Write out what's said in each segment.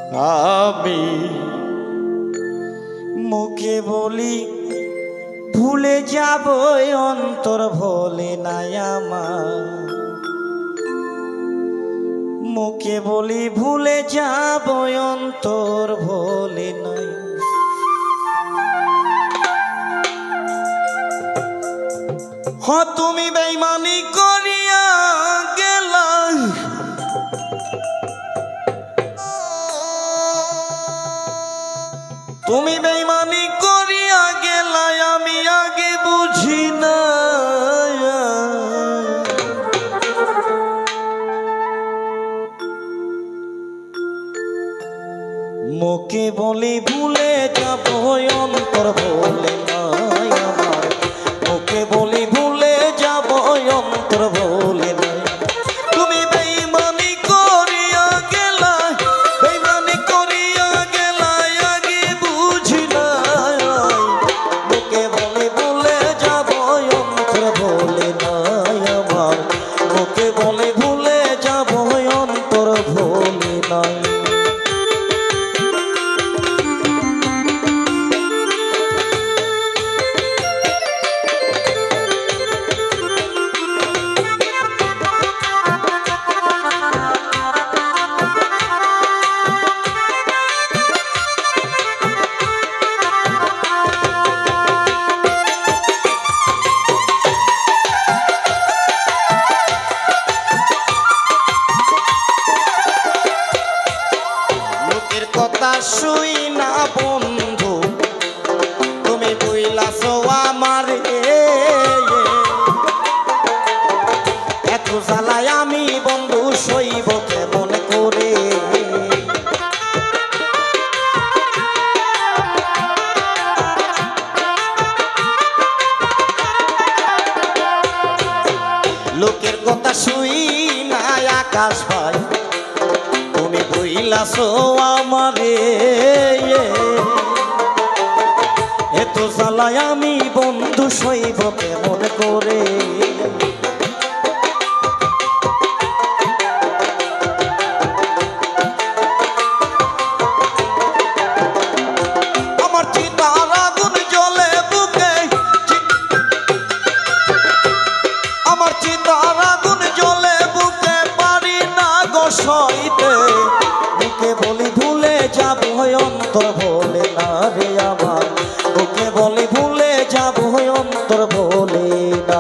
আমি মুখে বলি ভুলে যাব অন্তর ভোলে নাই আমার, মুখে বলি ভুলে যাব অন্তর ভোলে নাই। তুমি বেঈমানি করিয়া গেলা, তুমি বেঈমানি করিয়া গেলা, আমি আগে বুঝি না। মুখে বলি ভুলে যাব অন্তর ভোলে নাই আমার, মুখে বলি ভুলে যাব অন্তর ভোলে নাই। তুমি বেঈমানি করিয়া গেলা, বেঈমানি করিয়া গেলা, আগে বুঝি নাই। মুখে বলি ভুলে যাব অন্তর ভোলে নাই আমার, মুখে বলি ভুলে যাব অন্তর ভোলে নাই। কথা শুই না বন্ধু, তুমি বইলাছো আমারে, এত জ্বালায় আমি বন্ধু সইব কেমন করে। লোকের কথা শুই না আকাশ ভাই, তুমি বইলাছো আমারে, এত জ্বালায় আমি বন্ধু সইব কেমন করে। আমার চিতার আগুন জ্বলে বুকে, আমার চিতার আগুন জ্বলে বুকে, পারি না গো সইতে। মুখে বলি ভুলে যাব অন্তর ভোলে না রে আমার, মুখে বলি ভুলে যাব অন্তর ভোলে না।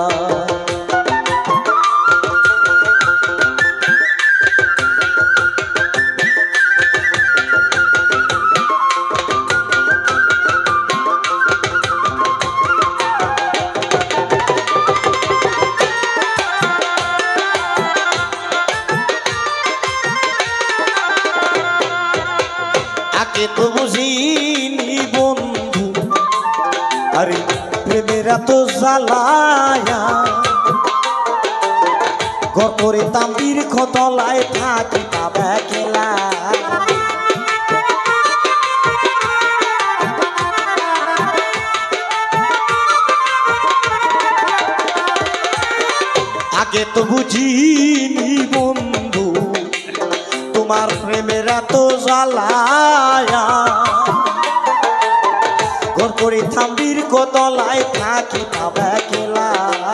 আগে তো বুঝিনি বন্ধু, আরে প্রেমের তো জ্বালায়া, ঘর করে তাম্বির খতলায় থাকি পাবে খেলা। আগে তো বুঝিনি বন্ধু, তোমার প্রেমের তো জ্বালায়া, ঘর করে থাম্বির কতলায় থাকি পাবে খেলা।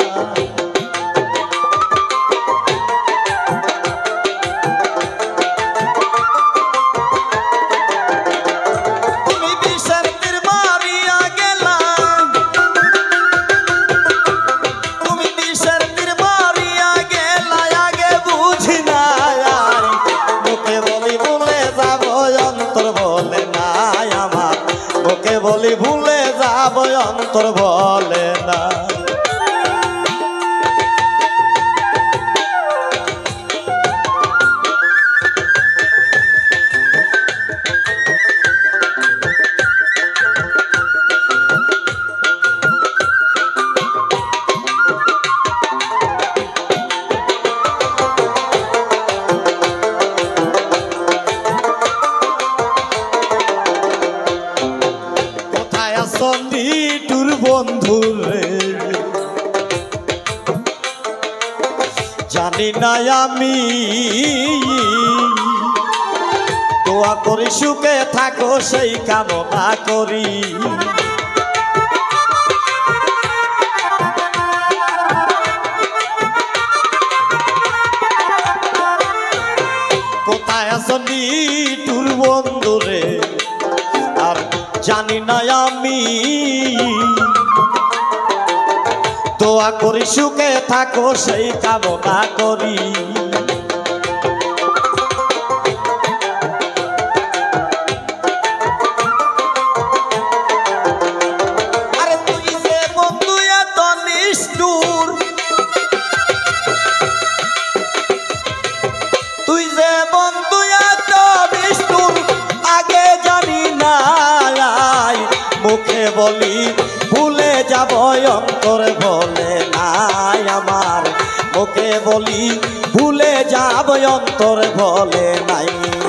তুমি বিষের তীর মারিয়া গেলা, তুমি বিষের তীর মারিয়া গেলা, আগে বুঝি না। মুখে বলি ভুলে যাব অন্তর ভোলে নাই আমার, মুখে বলি ভুলে যাব অন্তর ভোলে না। সন্ধিটুর বন্ধু রে, জানি না আমি দোয়া করি সুখে থাকো সেই কামনা করি। কোথায় আছো নিঠুর বন্ধুরে আর জানি না আমি, দোয়া করি সুখে থাকো সেই কামনা করি। আরে তুই যে বন্ধু এত নিষ্ঠুর, তুই যে বন্ধু এত নিষ্ঠুর আগে জানি না, মুখে বলি ভুলে যাব অন্তরে বলে নাই আমার, মুখে বলি ভুলে যাব অন্তরে বলে নাই।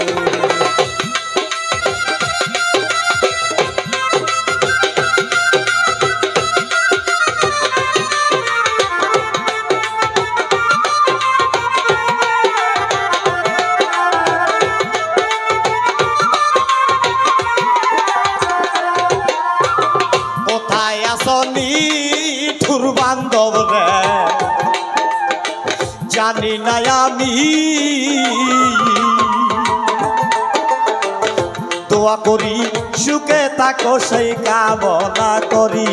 নিঠুর বান্ধব রে জানি না আমি, দোয়া করি সুখে থাকো সেই কামনা করি।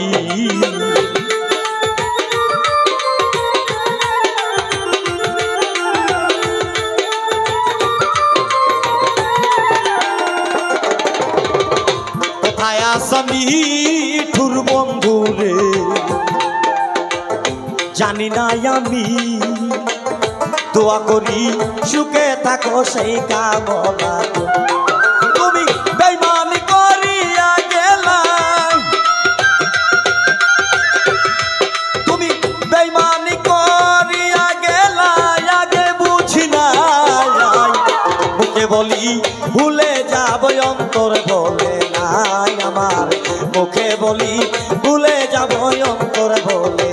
কোথায় আছো নিঠুর বন্ধু রে জানি না আমি, দোয়া করি সুখে থাকো সেই কামনা। তুমি বেঈমানি করিয়া গেলা, তুমি বেঈমানি করিয়া গেলা আগে বুঝি নাই, মুখে বলি ভুলে যাব অন্তর বলে নাই আমার, মুখে বলি ভুলে যাব অন্তর বলে